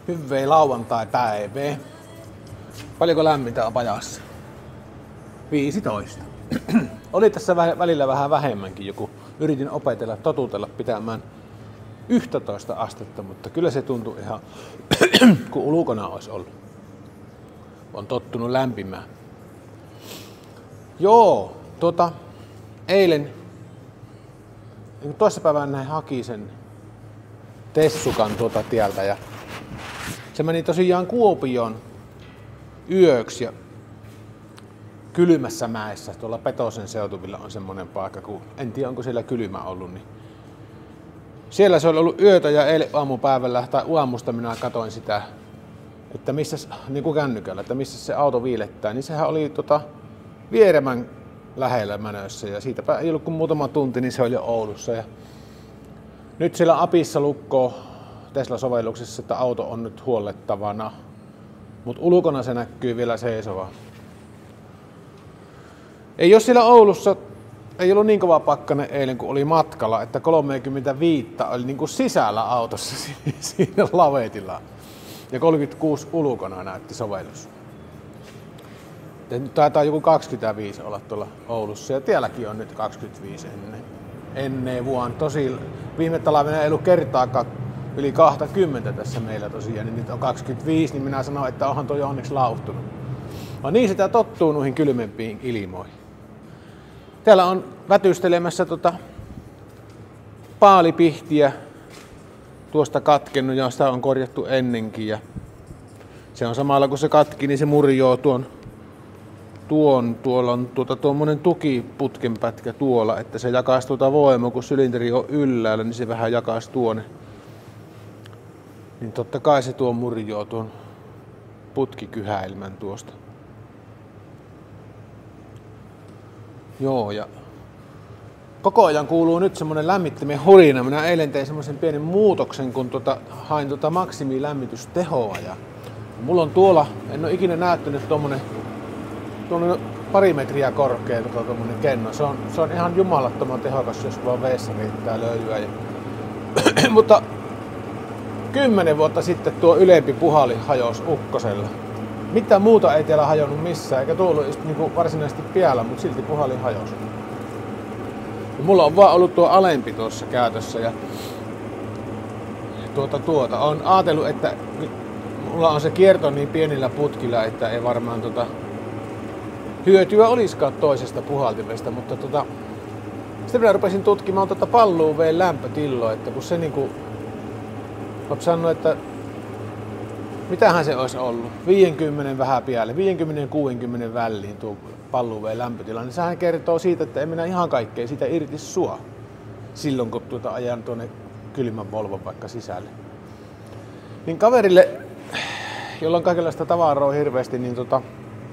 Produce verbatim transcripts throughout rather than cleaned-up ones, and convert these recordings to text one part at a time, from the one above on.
Hyvää lauantai-päivää. Paljonko lämmintä on pajassa? viisitoista. Oli tässä välillä vähän vähemmänkin joku. Yritin opetella, totutella pitämään yksitoista astetta, mutta kyllä se tuntui ihan kuin ulkona olisi ollut. On tottunut lämpimään. Joo, tuota, eilen, niin toissapäivänä näin haki sen Tessukan tuota tieltä ja se meni tosiaan Kuopioon yöksi ja Kylmässä mäessä, tuolla Petosen seutuvilla on semmoinen paikka, kun en tiedä onko siellä kylmä ollut, niin siellä se oli ollut yötä ja eilen aamupäivällä tai aamusta minä katsoin sitä, että missä, niin kuin kännykällä, että missä se auto viilettää, niin sehän oli tota Vieremän lähellä Mänössä ja siitäpä ei ollut kuin muutama tunti, niin se oli jo Oulussa. Ja nyt siellä apissa lukkoo Tesla-sovelluksessa, että auto on nyt huollettavana, mutta ulkona se näkyy vielä seisova. Ei ole siellä Oulussa, ei ollut niin kova pakkanen eilen kun oli matkalla, että kolmekymmentäviisi oli niin kuin sisällä autossa siinä lavetilla. Ja kolmekymmentäkuusi ulkona näytti sovellus. Nyt taitaa joku kaksikymmentäviisi olla tuolla Oulussa ja tielläkin on nyt kaksikymmentäviisi ennen. Ennen vuonna. Tosi viime talvena ei ollut kertaakaan yli kaksikymmentä tässä meillä tosiaan, niin nyt on kaksikymmentäviisi, niin minä sanoin, että onhan toi onneksi lauhtunut. Vaan niin sitä tottuu noihin kylmempiin ilmoihin. Täällä on vätystelemässä tota paalipihtiä tuosta katkennut ja sitä on korjattu ennenkin. Ja se on samalla kun se katki, niin se murjoo tuon, tuon tuolla on tuota, tuommoinen tukiputkenpätkä tuolla, että se jakaisi tuota voimaa, kun sylinteri on ylhäällä, niin se vähän jakaisi tuonne. Niin totta kai se tuo murjoo tuon putkikyhäilmän tuosta. Joo, ja koko ajan kuuluu nyt semmonen lämmittimen hurina. Minä eilen tein semmoisen pienen muutoksen, kun tuota, hain tuota maksimilämmitystehoa. Ja mulla on tuolla, en ole ikinä näyttänyt tuommoinen tuommoinen pari metriä korkea tuommoinen kenno. Se on, se on ihan jumalattoman tehokas, jos vaan veessä riittää löylyä. Ja mutta kymmenen vuotta sitten tuo ylempi puhalin hajosi ukkosella. Mitään muuta ei tiellä hajonnut missään, eikä tuo ollut niinku varsinaisesti piällä, mutta silti puhalin hajosi. Ja mulla on vaan ollut tuo alempi tuossa käytössä ja tuota tuota. Olen ajatellut, että mulla on se kierto niin pienillä putkilla, että ei varmaan tota hyötyä olisikaan toisesta puhaltimesta, mutta tota sitten minä rupesin tutkimaan tuota pallu U V:n lämpötilloa, että kun se niinku oot sanonut, että mitähän se olisi ollut? viisikymmentä vähän pialle, viisikymmentä kuusikymmentä väliin tuo pallu U V:n lämpötila, niin sehän kertoo siitä, että en minä ihan kaikkea siitä irti sua silloin, kun tuota ajan tuonne kylmän Volvon vaikka sisälle. Niin kaverille, jolla on kaikenlaista tavaraa hirveästi, niin tota,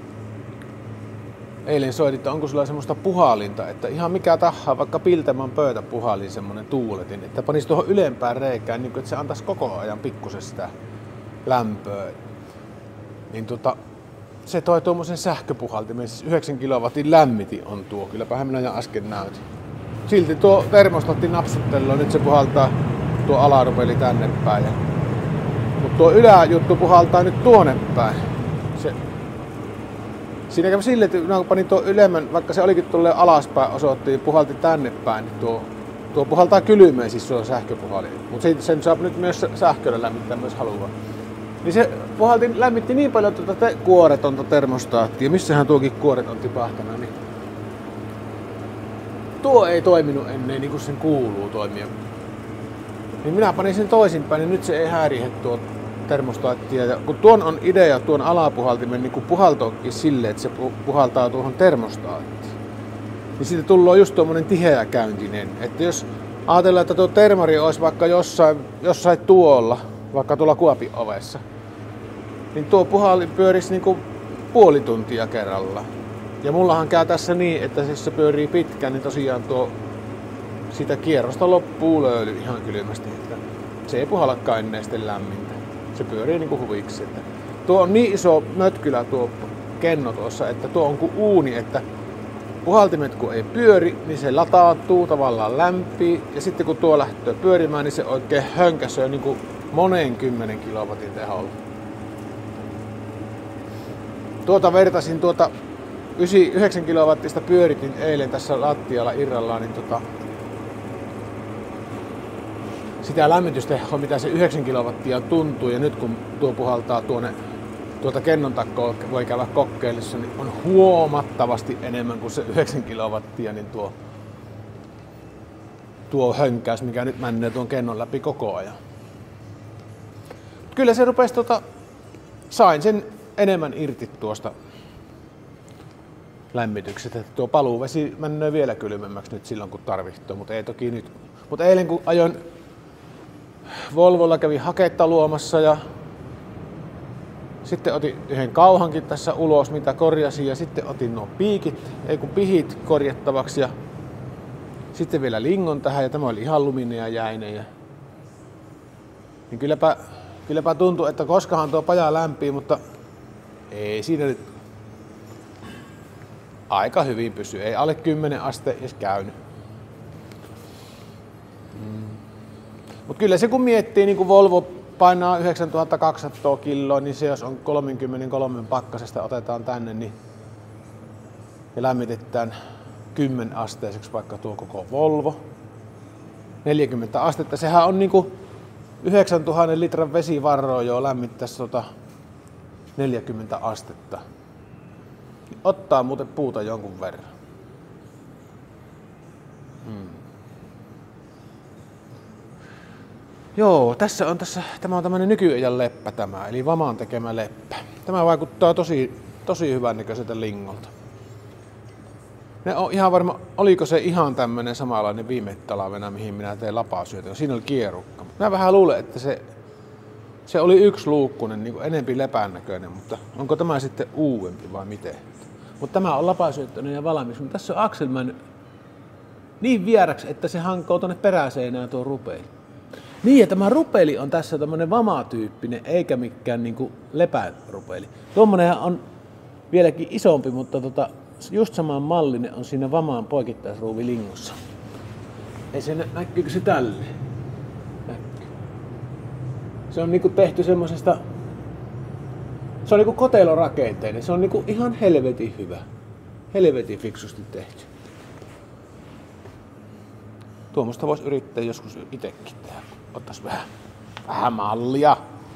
eilen soitin, että onko sulla semmoista puhalinta, että ihan mikä tahansa, vaikka Piltemän pöytäpuhalin semmoinen tuuletin, että panisi tuohon ylempään reikään, niin kuin, että se antaisi koko ajan pikkusen sitä lämpöä. Niin tota, se toi tuommoisen sähköpuhaltimen, siis yhdeksän kilowatin lämmiti on tuo, kylläpä minä jo äsken näytin. Silti tuo termostatti napsuttelua, nyt se puhaltaa tuo alarupeli tänne päin. Mutta tuo yläjuttu puhaltaa nyt tuonne päin. Se, siinä kävi silleen, että kun panin tuo ylemmän, vaikka se olikin tuolle alaspäin osoitti ja puhalti tänne päin, niin tuo, tuo puhaltaa kylmeen, siis tuo sähköpuhalin. Mutta sen saa nyt myös sähköllä lämmittää myös haluaa. Niin se puhalti, lämmitti niin paljon tuota te- kuoretonta termostaattia, missähän tuokin kuoret on tipahtanut, niin tuo ei toiminut ennen niin kuin sen kuuluu toimia. Niin minä panin sen toisinpäin, niin nyt se ei häirihe tuo termostaattia. Ja kun tuon on idea tuon alapuhaltimen niin puhaltoakin silleen, että se puhaltaa tuohon termostaattiin, niin siitä tulee just tuommoinen tiheäkäyntinen. Että jos ajatellaan, että tuo termari olisi vaikka jossain, jossain tuolla, vaikka tuolla Kuopin ovessa, niin tuo puhalin pyörisi niin kuin puoli tuntia kerralla. Ja mullahan käy tässä niin, että jos se pyörii pitkään, niin tosiaan tuo sitä kierrosta loppuu löyly ihan kylmästi. Että se ei puhallakaan ennen sitten lämmintä. Se pyörii niin kuin huviksi. Että tuo on niin iso mötkylä tuo kenno tuossa, että tuo on kuin uuni, että puhaltimet kun ei pyöri, niin se latautuu tavallaan lämpii. Ja sitten kun tuo lähtee pyörimään, niin se oikein hönkäsee niin kuin monen kymmenen kilowatin teholla. Tuota vertasin tuota yhdeksän kilowattista pyöritin eilen tässä lattialla irrallaan, niin tota, sitä lämmitystehoa, mitä se yhdeksän kilowattia tuntuu, ja nyt kun tuo puhaltaa tuonne tuota kennon takkoa voi käydä kokeilissa, niin on huomattavasti enemmän kuin se yhdeksän kilowattia, niin tuo, tuo hönkäys, mikä nyt menee tuon kennon läpi koko ajan. Kyllä se rupesi, tota, sain sen enemmän irti tuosta lämmityksestä, että tuo paluuvesi menee vielä kylmemmäksi nyt silloin kun tarvitsee, mutta ei toki nyt. Mutta eilen kun ajoin Volvolla, kävin haketta luomassa ja sitten otin yhden kauhankin tässä ulos, mitä korjasin, ja sitten otin nuo piikit, ei kun pihit korjattavaksi, ja sitten vielä lingon tähän, ja tämä oli ihan luminen ja jäinen. Ja niin kylläpä, kylläpä tuntui, että koskahan tuo paja lämpii, mutta ei siinä nyt aika hyvin pysy. Ei alle kymmenen aste edes käynyt. Mm. Mutta kyllä se kun miettii, niin kun Volvo painaa yhdeksäntuhattakaksisataa kiloa, niin se jos on kolmekymmentäkolme pakkasesta otetaan tänne, niin ja lämmitetään kymmenen asteiseksi vaikka tuo koko Volvo. neljäkymmentä astetta, sehän on niinku yhdeksäntuhatta litran vesivarroa jo lämmittäisi tota neljäkymmentä astetta. Ottaa muuten puuta jonkun verran. Hmm. Joo, tässä on tässä, tämä on tämmönen nykyajan leppä tämä, eli Vaman tekemä leppä. Tämä vaikuttaa tosi, tosi hyvän näköiseltä lingolta. Ne on ihan varma, oliko se ihan tämmönen samanlainen viime talvena, mihin minä tein lapasyötä. Siinä oli kierukka. Mä vähän luulen, että se, se oli yksi luukkunen, niin kuin enempi lepän näköinen, mutta onko tämä sitten uudempi vai miten? Mutta tämä on lapasyöttöinen ja valmis. Mutta tässä on aksel mennyt niin vieraksi, että se hankoo tuonne peräseinään tuo rupeli. Niin, ja tämä rupeli on tässä tämmönen Vama-tyyppinen, eikä mikään niinku lepän rupeli. Tuommoinen on vieläkin isompi, mutta tota, just saman mallinen on siinä Vamaan poikittaisruuvilingossa. Ei se nä- näkyykö se tälle? Näkyy. Se on niinku tehty semmosesta, se on niinku kotelorakenteinen, se on niinku ihan helvetin hyvä. Helvetin fiksusti tehty. Tuommoista voisi yrittää joskus itsekin tehdä. Ottais vähän, vähän mallia.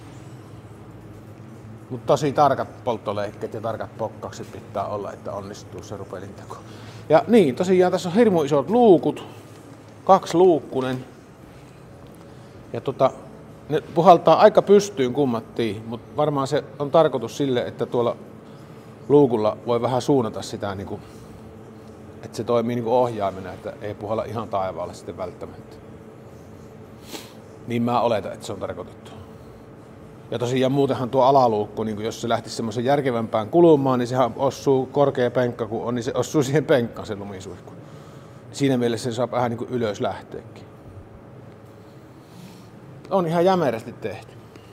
Mutta tosi tarkat polttoleikkeet ja tarkat pokkaukset pitää olla, että onnistuu se rupelinteko. Ja niin, tosiaan tässä on hirmu isot luukut. Kaksi luukkunen. Ja tota, ne puhaltaa aika pystyyn kummattiin, mutta varmaan se on tarkoitus sille, että tuolla luukulla voi vähän suunnata sitä, niin kuin, että se toimii niin kuin ohjaimena, että ei puhalla ihan taivaalle sitten välttämättä. Niin mä oletan, että se on tarkoitettu. Ja tosiaan muutenhan tuo alaluukku, niin jos se lähtisi semmoisen järkevämpään kulumaan, niin sehän osuu korkea penkka, kun on, niin se osuu siihen penkkaan se lumisuihku. Siinä mielessä se saa vähän niin kuin ylös lähteekin. On ihan jämerästi tehty.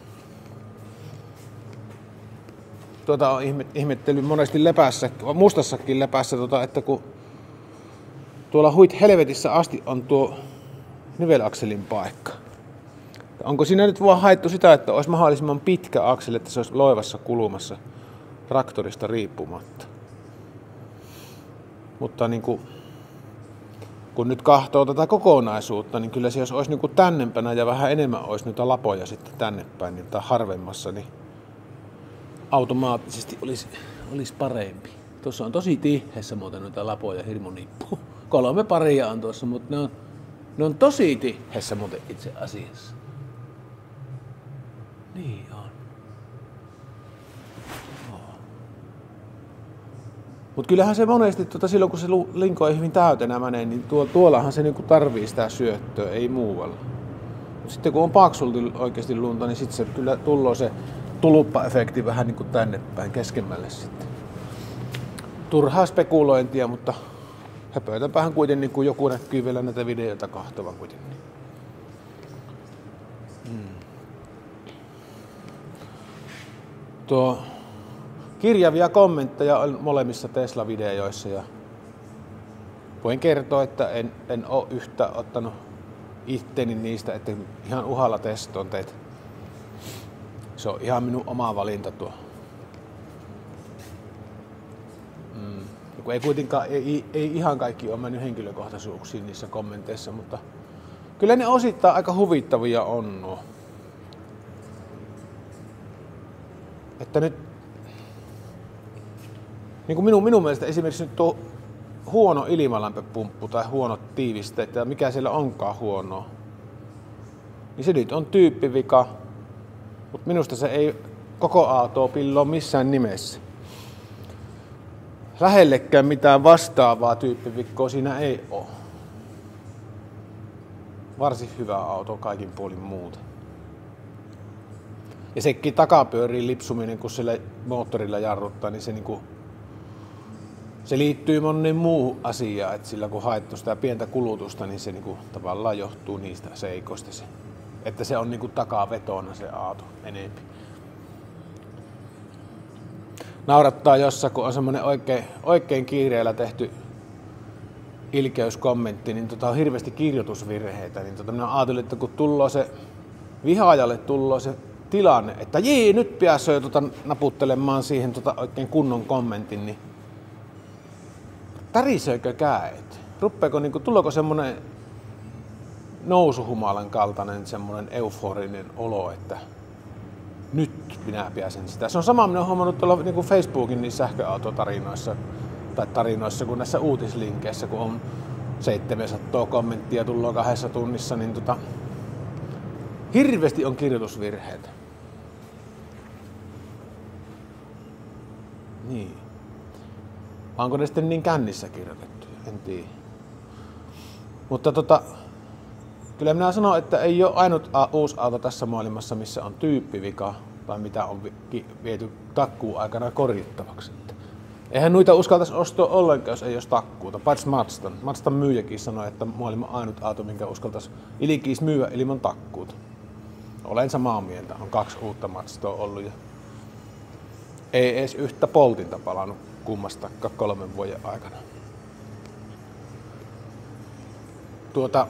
Tuota on ihmettely monesti lepässä, mustassakin lepässä, tuota, että kun tuolla huit helvetissä asti on tuo nivelakselin paikka. Onko siinä nyt vaan haettu sitä, että olisi mahdollisimman pitkä akseli, että se olisi loivassa kulumassa traktorista riippumatta. Mutta niin kuin, kun nyt kahtoo tätä kokonaisuutta, niin kyllä se jos olisi niin kuin tännempänä ja vähän enemmän olisi noita lapoja sitten tänne päin, niin tai harvemmassa, niin automaattisesti olisi, olisi parempi. Tuossa on tosi tiheessä muuten noita lapoja hirmu nippu. Kolme paria on tuossa, mutta ne on, ne on tosi tiheessä muuten itse asiassa. Niin on. Oh. Mut kyllähän se monesti, tuota, silloin kun se linko ei hyvin täytenä menee, niin tuo, tuollahan se niinku tarvii sitä syöttöä, ei muualla. Mut sitten kun on paksulti oikeasti lunta, niin sitten se kyllä tulloo se tuluppa-efekti vähän niinku tänne päin keskemmälle sitten. Turhaa spekulointia, mutta höpötäpähän kuitenkin, kun joku näkyy vielä näitä videoita kahtovan kuitenkin. Hmm. Tuo kirjavia kommentteja on molemmissa Tesla-videoissa ja voin kertoa, että en, en ole yhtä ottanut itteni niistä, että ihan uhalla testoon teitä. Se on ihan minun oma valinta tuo. Mm. Ei kuitenkaan, ei, ei ihan kaikki ole mennyt henkilökohtaisuuksiin niissä kommenteissa, mutta kyllä ne osittain aika huvittavia on nuo. Että nyt, niin kuin minun, minun mielestä esimerkiksi nyt tuo huono ilmalämpöpumppu tai huonot tiivisteet ja mikä siellä onkaan huonoa, niin se nyt on tyyppivika, mutta minusta se ei koko autoa pilloa missään nimessä. Lähellekään mitään vastaavaa tyyppivikkoa siinä ei ole. Varsin hyvä auto kaikin puolin muuta. Ja sekin takapyöriin lipsuminen, kun sillä moottorilla jarruttaa, niin se, niinku, se liittyy moneen muuhun asiaan. Et sillä kun haettu sitä pientä kulutusta, niin se niinku, tavallaan johtuu niistä seikoista. Se, että se on niinku takavetona se auto enempi. Naurattaa jossain, kun on semmoinen oikein, oikein kiireellä tehty ilkeyskommentti, niin tota on hirveästi kirjoitusvirheitä. Niin tota minä ajattelin, että kun tulloo se vihaajalle tulloo se tilanne, että jee, nyt pääsee tota naputtelemaan siihen tota oikein kunnon kommentin, niin täriseekö käet? Ruppeeko, niinku, tuleeko semmoinen nousuhumalan kaltainen semmoinen euforinen olo, että nyt minä pääsen sitä. Se on sama, minä olen huomannut tuolla niin kuin Facebookin niissä sähköautotarinoissa tai tarinoissa kuin näissä uutislinkeissä, kun on seitsemänsataa kommenttia tullut kahdessa tunnissa, niin tota, hirveästi on kirjoitusvirheitä. Niin. Onko ne sitten niin kännissä kirjoitettu? En tiedä. Mutta tota, kyllä minä sanon, että ei ole ainut uusi auto tässä maailmassa, missä on tyyppivika tai mitä on viety takkuun aikana korjattavaksi. Eihän noita uskaltaisi ostaa ollenkaan, jos ei olisi takkuuta. Paitsi Mazdan. Mazdan myyjäkin sanoi, että maailman ainut auto, minkä uskaltaisi ilkiis myyä ilman takkuuta. Olen samaa mieltä. On kaksi uutta Mazdaa ollut ja ei edes yhtä poltinta palannut kummastakaan kolmen vuoden aikana. Tuota,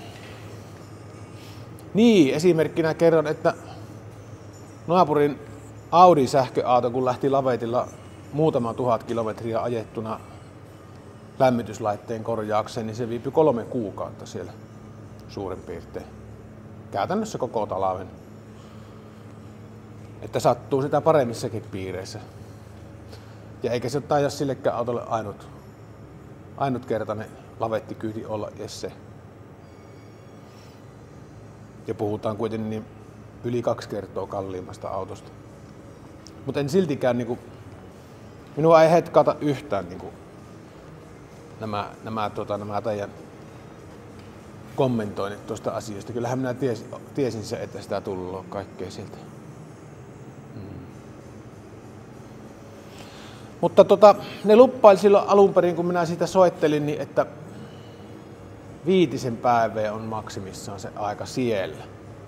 niin, esimerkkinä kerron, että naapurin Audi sähköauto, kun lähti lavetilla muutama tuhat kilometriä ajettuna lämmityslaitteen korjaukseen, niin se viipyi kolme kuukautta siellä suurin piirtein. Käytännössä koko talven. Että sattuu sitä paremmissakin piireissä. Ja eikä se taida sillekään autolle ainut, ainutkertainen lavettikyyti olla edes se. Ja puhutaan kuitenkin niin yli kaksi kertaa kalliimmasta autosta. Mutta en siltikään niinku, minua ei hetkata yhtään niinku, nämä, nämä, tota, nämä teidän kommentoinnit tuosta asiasta. Kyllähän minä tiesin, tiesin se, että sitä tullut kaikkea sieltä. Mm. Mutta tota, ne luppaili silloin alun perin, kun minä siitä soittelin, niin että viitisen päivää on maksimissaan se aika siellä.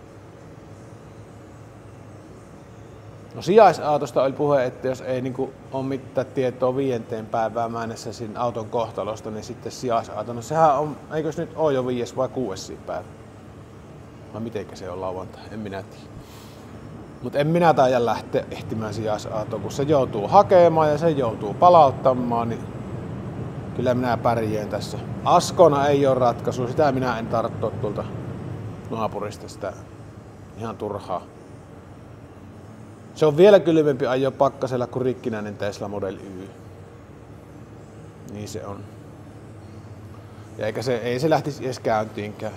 No sijaisautosta oli puhe, että jos ei niinku ole mitään tietoa viienteen päivään mennessä siinä auton kohtalosta, niin sitten sijaisauto. No sehän on, eikös nyt ole jo viides vai kuudes päivä? Vai mitenkä se on lauantai? En minä tiedä. Mutta en minä taida lähteä ehtimään sijaisautoon, kun se joutuu hakemaan ja se joutuu palauttamaan, niin kyllä minä pärjään tässä. Askona ei ole ratkaisu, sitä minä en tarttua tuolta naapurista sitä ihan turhaa. Se on vielä kylmempi ajoa pakkasella kuin rikkinäinen Tesla Model Y. Niin se on. Ja eikä se, ei se lähtisi edes käyntiinkään.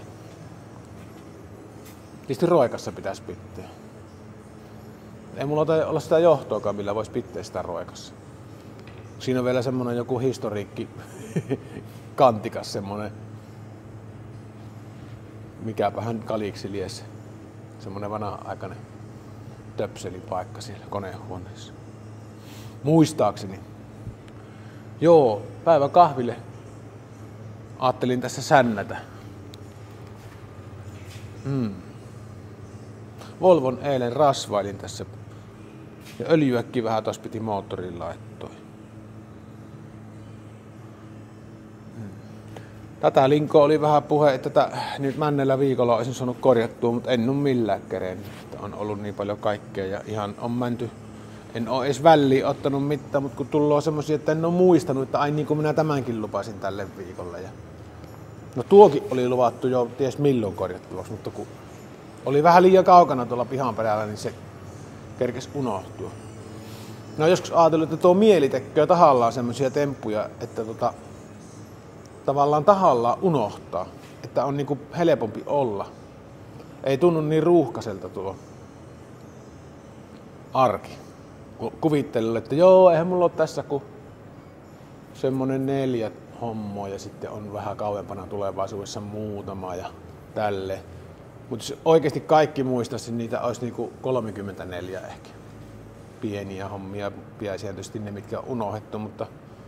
Tietysti roikassa pitäisi pitää. Ei mulla olla sitä johtoakaan, millä voisi pitää sitä roikassa. Siinä on vielä semmonen joku historiikki kantikas semmonen. Mikäpähän kaliksi lies. Semmonen vanha-aikainen töpselipaikka siellä konehuoneessa. Muistaakseni. Joo, päivä kahville. Aattelin tässä sännätä. Mm. Volvon eilen rasvailin tässä. Ja öljyäkin vähän taas piti moottoriin laittaa. Mm. Tätä linkoa oli vähän puhe, että tätä nyt männellä viikolla olisin saanut korjattua, mutta en ole millään kerennyt. On ollut niin paljon kaikkea ja ihan on menty. En ole edes väliin ottanut mitään, mutta kun tullaan semmosia, että en ole muistanut, että ai niin kuin minä tämänkin lupasin tälle viikolle. Ja no tuokin oli luvattu jo ties milloin korjattuvaksi, mutta kun oli vähän liian kaukana tuolla pihan perällä, niin se kerkesi unohtua. No joskus ajatellut, että tuo mieli tekee tahallaan semmoisia temppuja, että tota, tavallaan tahallaan unohtaa, että on niinku helpompi olla. Ei tunnu niin ruuhkaiselta tuo arki. Kuvittelu, että joo, eihän mulla ole tässä kuin semmonen neljä hommoa ja sitten on vähän kauempana tulevaisuudessa muutama ja tälle. Mutta jos oikeasti kaikki muistaisi, niitä olisi niinku kolmekymmentäneljä ehkä. Pieniä hommia, piäisiä tietysti ne, mitkä on unohdettu, mutta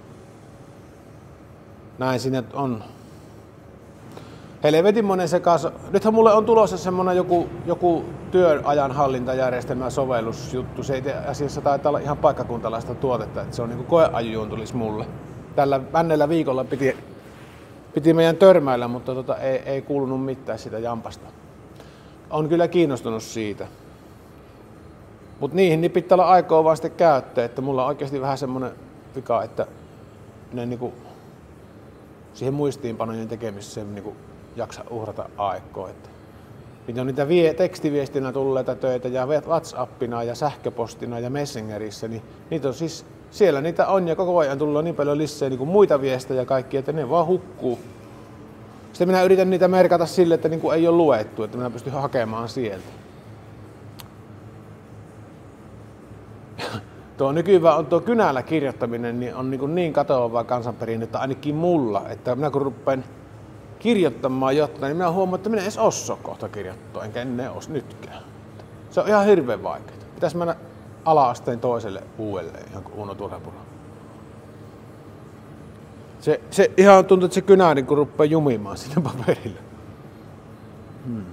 näin siinä on. Helvetin monen sekas. Nythän mulle on tulossa semmonen joku, joku työajan hallintajärjestelmä sovellusjuttu. Se ei asiassa taitaa olla ihan paikkakuntalaista tuotetta, että se on niinku koeajuun tulisi mulle. Tällä männellä viikolla piti, piti meidän törmäillä, mutta tota, ei, ei kuulunut mitään sitä jampasta. On kyllä kiinnostunut siitä. Mut niihin niin pitää olla aikaa vaan sitten käyttää, että mulla on oikeasti vähän semmonen vika, että ne niinku siihen muistiinpanojen tekemiseen niinku jaksa uhrata aikaa. Että mitä on niitä vie, tekstiviestinä tulleita töitä ja WhatsAppina ja sähköpostina ja Messengerissä, niin niitä on siis, siellä niitä on ja koko ajan tullaan niin paljon lisää niin kuin muita viestejä ja kaikki, että ne vaan hukkuu. Sitten minä yritän niitä merkata sille, että niin kuin ei ole luettu, että minä pystyn hakemaan sieltä. Tuo nykyään on tuo kynällä kirjoittaminen niin on niin, niin katoavaa kansanperinnettä ainakin mulla, että minä kun rupean kirjoittamaan jotain, niin minä huomaan, että minä en edes osaa kohta kirjoittaa, enkä ennen os nytkään. Se on ihan hirveän vaikeaa. Pitäisi mennä ala-asteen toiselle uudelleen, ihan kuin Uno Turhapuro. Se, se ihan tuntuu, että se kynä niin kun rupeaa jumimaan sinne paperille. Hmm.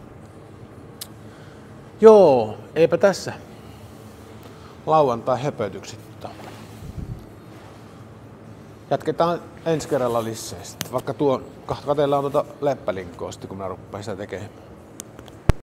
Joo, eipä tässä. Lauantai höpötykset. Jatketaan ensi kerralla lisää sitten. Vaikka tuon, katsellaan tuota leppälinkkoa sitten, kun mä rupean sitä tekemään.